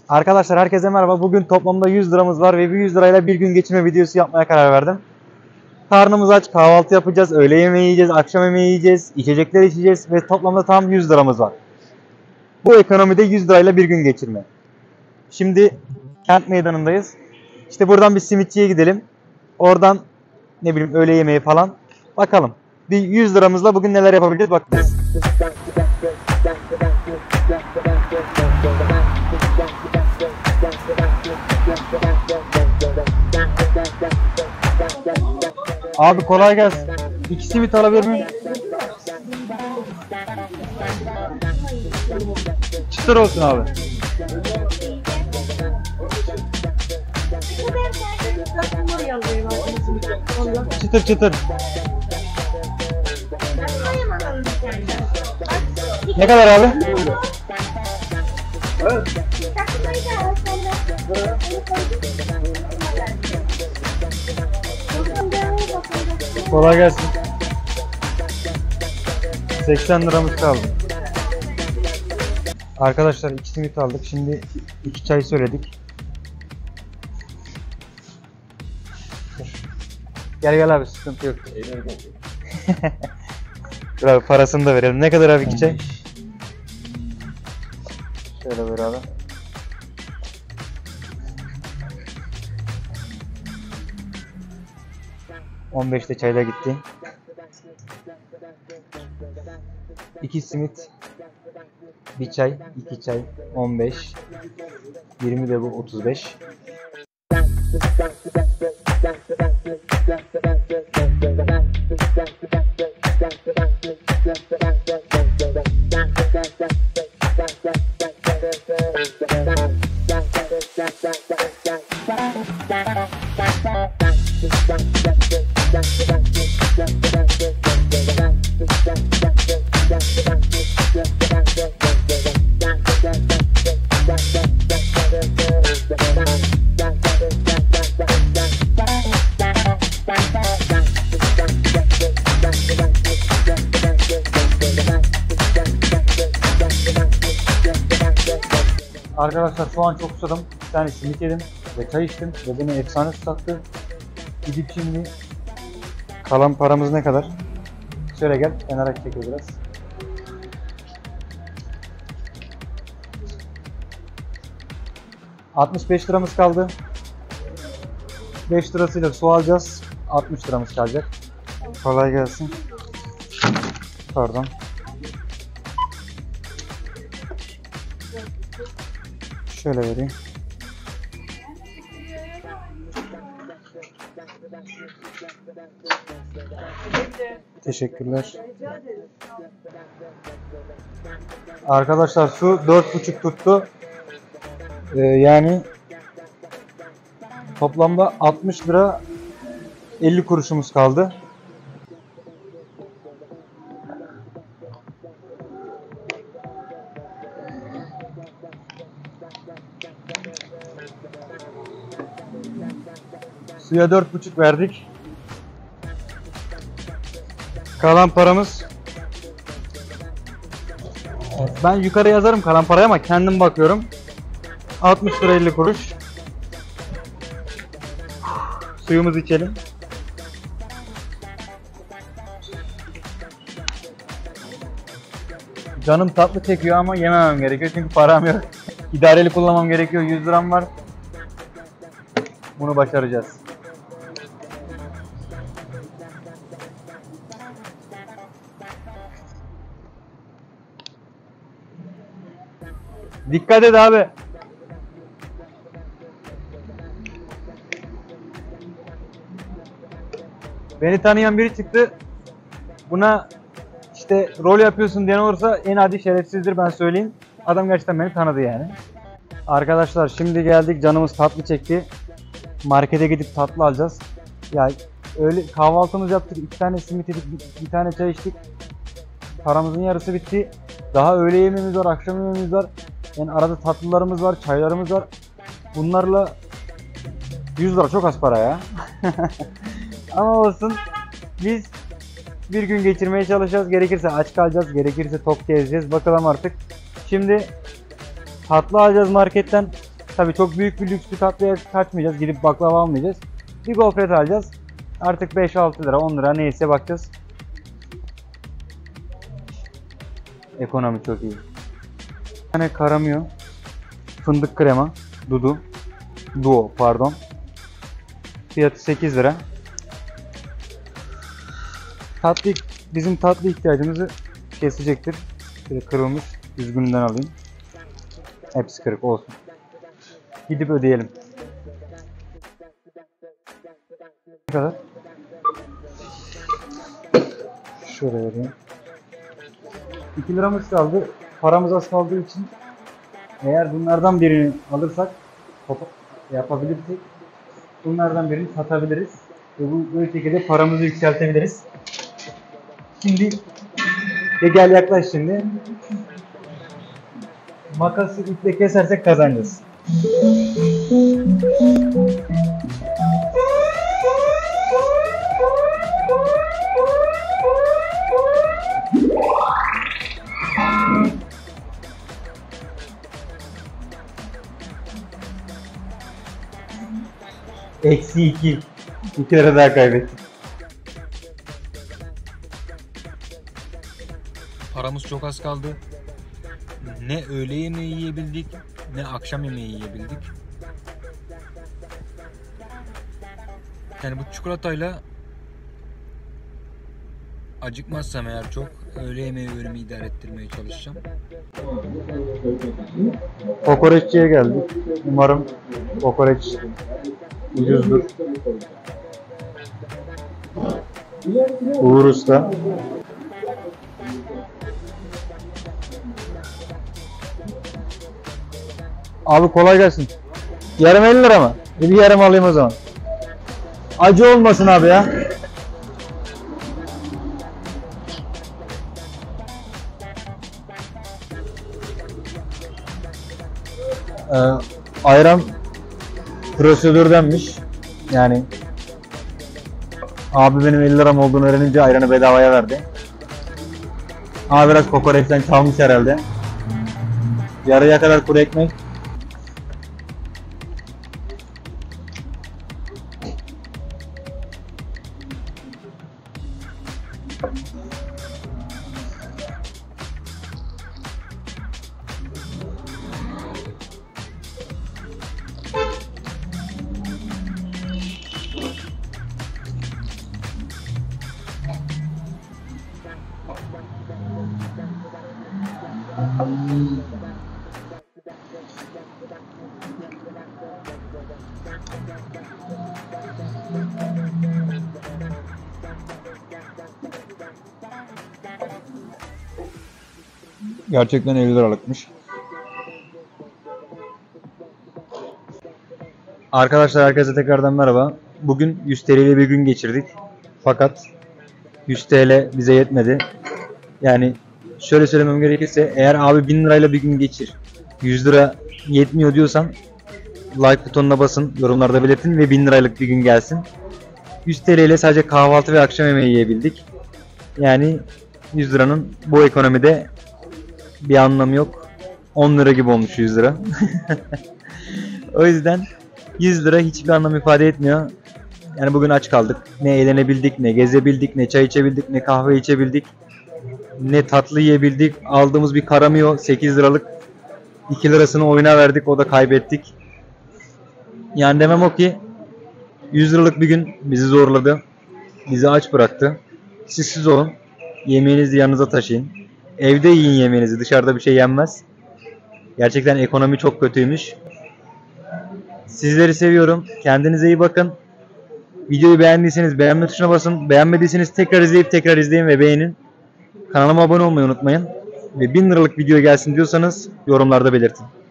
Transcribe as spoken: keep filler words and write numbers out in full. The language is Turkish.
Arkadaşlar herkese merhaba. Bugün toplamda yüz liramız var ve bu yüz lirayla bir gün geçirme videosu yapmaya karar verdim. Karnımız aç, kahvaltı yapacağız, öğle yemeği yiyeceğiz, akşam yemeği yiyeceğiz, içecekler içeceğiz ve toplamda tam yüz liramız var. Bu ekonomide yüz lirayla bir gün geçirme. Şimdi kent meydanındayız. İşte buradan bir simitçiye gidelim. Oradan ne bileyim öğle yemeği falan. Bakalım. Bir yüz liramızla bugün neler yapabileceğiz bakacağız. Abi kolay gelsin. İki simit alabilir miyim? Çıtır olsun abi. Çıtır çıtır. Ne kadar abi? Evet. Kolay gelsin. seksen liramız kaldı. Arkadaşlar iki simit aldık. Şimdi iki çay söyledik. Gel gel abi, sıkıntı yok. Dur abi, parasını da verelim. Ne kadar abi iki çay? Şöyle ver abi. on beşte çayda gitti. iki simit, bir çay, iki çay, on beş. yirmi de bu, otuz beş. Arkadaşlar şu an çok susadım. Bir tane simit yedim ve çay içtim ve beni efsane susattı. Gidip şimdi kalan paramız ne kadar? Şöyle gel, kenara çekiyor biraz. altmış beş liramız kaldı. beş lirasıyla su alacağız. altmış liramız kalacak. Kolay gelsin. Pardon. Şöyle vereyim. Teşekkürler. Arkadaşlar su dört buçuk tuttu. Ee, yani toplamda altmış lira elli kuruşumuz kaldı. Suya dört buçuk verdik. Kalan paramız, ben yukarı yazarım kalan parayı ama kendim bakıyorum. altmış lira elli kuruş. Suyumuzu içelim. Canım tatlı çekiyor ama yememem gerekiyor çünkü param yok. İdareli kullanmam gerekiyor. yüz liram var. Bunu başaracağız. Dikkat et abi. Beni tanıyan biri çıktı. Buna işte rol yapıyorsun diyen olursa en adi şerefsizdir, ben söyleyeyim. Adam gerçekten beni tanıdı yani. Arkadaşlar şimdi geldik, canımız tatlı çekti. Markete gidip tatlı alacağız. Ya öyle kahvaltımızı yaptık, iki tane simit yedik, bir tane çay içtik. Paramızın yarısı bitti. Daha öğle yemeğimiz var, akşam yemeğimiz var. Yani arada tatlılarımız var, çaylarımız var. Bunlarla yüz lira çok az para ya. Ama olsun, biz bir gün geçirmeye çalışacağız. Gerekirse aç kalacağız, gerekirse tok gezeceğiz. Bakalım artık. Şimdi tatlı alacağız marketten. Tabii çok büyük bir lüks bir tatlıya kaçmayacağız. Gidip baklava almayacağız. Bir gofret alacağız. Artık beş altı lira, on lira neyse bakacağız. Ekonomi çok iyi. Bir tane karamıyor. Fındık krema. Dudu. Duo pardon. Fiyatı sekiz lira. Tatlı, bizim tatlı ihtiyacımızı kesecektir. Şöyle kırılmış. Düzgününden alayım. Hepsi kırık olsun. Gidip ödeyelim. Ne kadar? Şöyle vereyim. iki liramız kaldı. Paramız az kaldığı için eğer bunlardan birini alırsak yapabilirsek bunlardan birini satabiliriz. Ve bu böyle şekilde paramızı yükseltebiliriz. Şimdi de gel yaklaş şimdi. Makası iple kesersek kazanacağız. Eksi iki. İki lira daha kaybettik. Paramız çok az kaldı. Ne öğle yemeği yiyebildik, ne akşam yemeği yiyebildik. Yani bu çikolatayla acıkmazsam eğer çok öğle yemeği öğünümü idare ettirmeye çalışacağım. Kokoreççiye geldik. Umarım kokoreç ucuzdur. Uğur Usta. Abi kolay gelsin. Yarım elli lira mı? Bir yarım alayım o zaman. Acı olmasın abi ya. Ee, ayran prosedürdenmiş. Yani abi benim elli liram olduğunu öğrenince ayranı bedavaya verdi. Ama biraz kokoreçten çalmış herhalde. Yarıya kadar kuru ekmek. Gerçekten elli liralıkmış. Arkadaşlar herkese tekrardan merhaba. Bugün yüz T L ile bir gün geçirdik. Fakat yüz T L bize yetmedi. Yani şöyle söylemem gerekirse eğer abi bin lirayla bir gün geçir, yüz lira yetmiyor diyorsan like butonuna basın, yorumlarda belirtin ve bin liralık bir gün gelsin. yüz T L ile sadece kahvaltı ve akşam yemeği yiyebildik. Yani yüz liranın bu ekonomide bir anlamı yok. on lira gibi olmuş yüz lira. O yüzden yüz lira hiçbir anlam ifade etmiyor. Yani bugün aç kaldık. Ne eğlenebildik, ne gezebildik, ne çay içebildik, ne kahve içebildik, ne tatlı yiyebildik. Aldığımız bir karamio sekiz liralık, iki lirasını oyuna verdik, o da kaybettik. Yani demem o ki yüz liralık bir gün bizi zorladı. Bizi aç bıraktı. Siz siz olun. Yemeğinizi yanınıza taşıyın. Evde yiyin yemeğinizi. Dışarıda bir şey yenmez. Gerçekten ekonomi çok kötüymüş. Sizleri seviyorum. Kendinize iyi bakın. Videoyu beğendiyseniz beğenme tuşuna basın. Beğenmediyseniz tekrar izleyip tekrar izleyin ve beğenin. Kanalıma abone olmayı unutmayın. Ve bin liralık video gelsin diyorsanız yorumlarda belirtin.